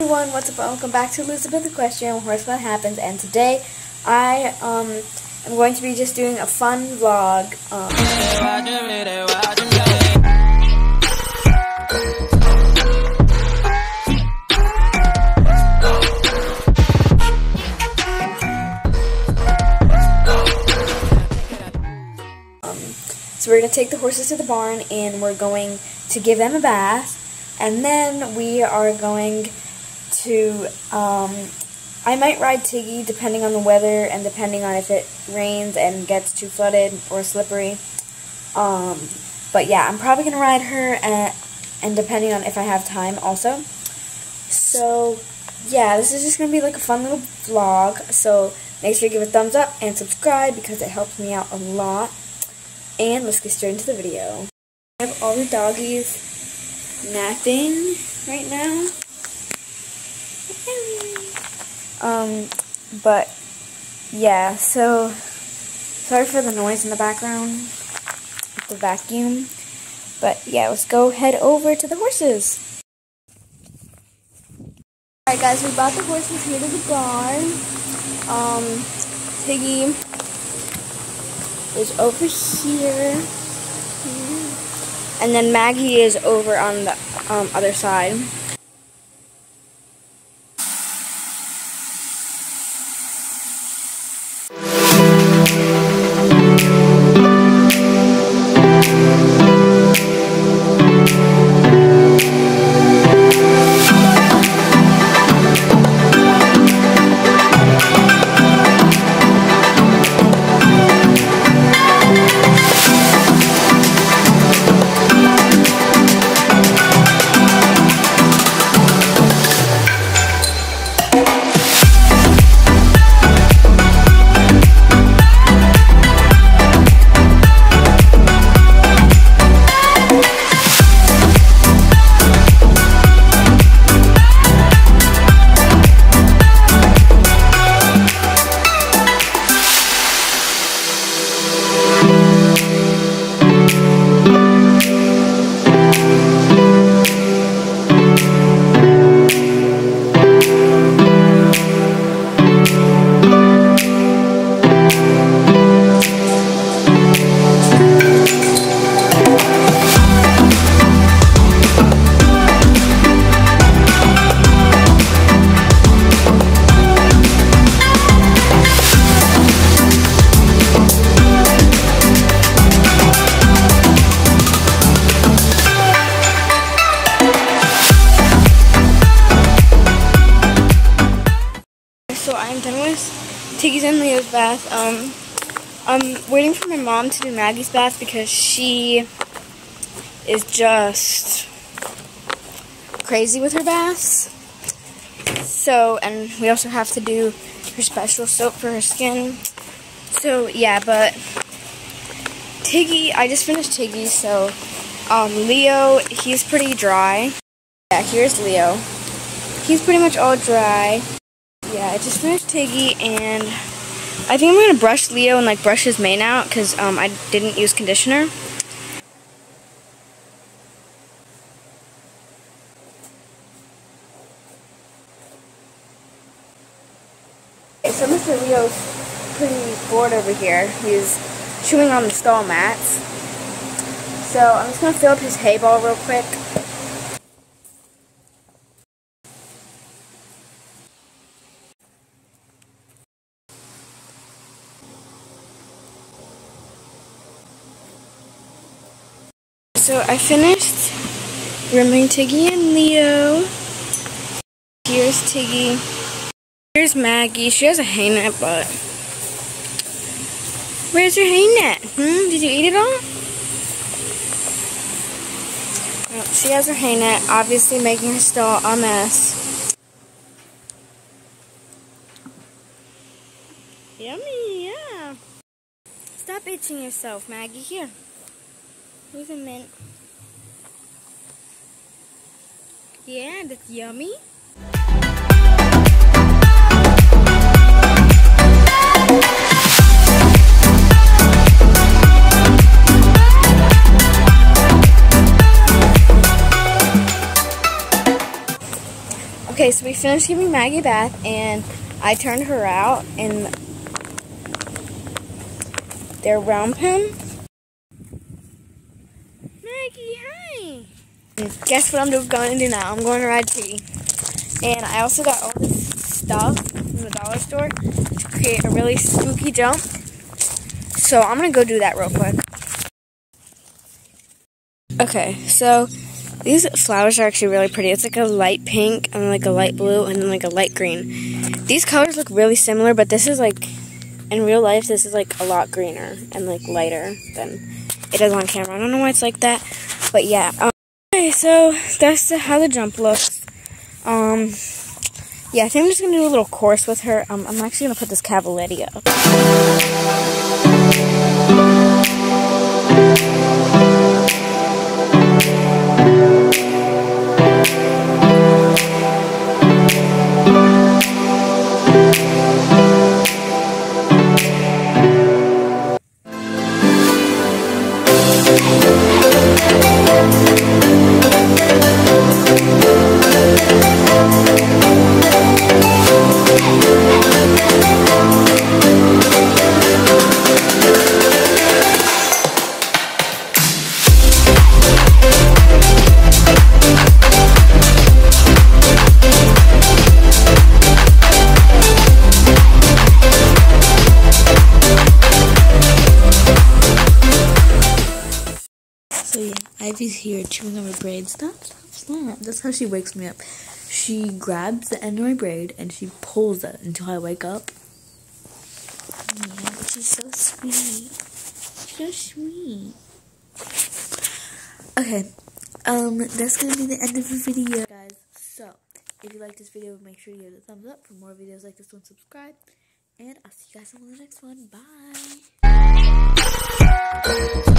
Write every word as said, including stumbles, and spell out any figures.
Everyone, what's up? Welcome back to Elizabeth Equestrian, where Horse Fun Happens, and today I um am going to be just doing a fun vlog. Um, um, so we're going to take the horses to the barn, and we're going to give them a bath, and then we are going to, um, I might ride Tiggy depending on the weather and depending on if it rains and gets too flooded or slippery. Um, but yeah, I'm probably going to ride her and, and depending on if I have time also. So yeah, this is just going to be like a fun little vlog. So make sure you give a thumbs up and subscribe because it helps me out a lot. And let's get straight into the video. I have all the doggies napping right now. Um, but, yeah, so, sorry for the noise in the background, with the vacuum, but, yeah, let's go head over to the horses. Alright guys, we brought the horses here to the barn. Um, Tiggy is over here, and then Maggie is over on the um, other side. So I'm done with Tiggy's and Leo's bath. Um, I'm waiting for my mom to do Maggie's bath because she is just crazy with her baths. So, and we also have to do her special soap for her skin. So yeah, but Tiggy, I just finished Tiggy, so um, Leo, he's pretty dry. Yeah, here's Leo. He's pretty much all dry. Yeah, I just finished Tiggy, and I think I'm going to brush Leo and like brush his mane out because um, I didn't use conditioner. Okay, so Mister Leo's pretty bored over here. He's chewing on the stall mats. So I'm just going to fill up his hay ball real quick. So I finished grooming Tiggy and Leo. Here's Tiggy. Here's Maggie. She has a hay net, but where's your hay net? Hmm? Did you eat it all? Well, she has her hay net, obviously making her stall a mess. Yummy, yeah. Stop itching yourself, Maggie. Here. Here's a mint. Yeah, that's yummy. Okay, so we finished giving Maggie a bath, and I turned her out in their round pen. Maggie, hi! And guess what I'm going to do now? I'm going to ride Tiggy. And I also got all this stuff from the dollar store to create a really spooky jump. So I'm going to go do that real quick. Okay, so these flowers are actually really pretty. It's like a light pink and like a light blue and then like a light green. These colors look really similar, but this is like, in real life, this is like a lot greener and like lighter than it is on camera. I don't know why it's like that, but yeah. Um, okay, so that's the, how the jump looks. Um, yeah, I think I'm just gonna do a little course with her. Um, I'm actually gonna put this Cavaletti up. So yeah, Ivy's here chewing on my braid. Stop, stop, stop. That's how she wakes me up. She grabs the end of my braid and she pulls it until I wake up. Yeah, she's so sweet. So sweet. Okay, um, that's gonna be the end of the video, guys. So, if you like this video, make sure you give it a thumbs up. For more videos like this one, subscribe. And I'll see you guys on the next one. Bye.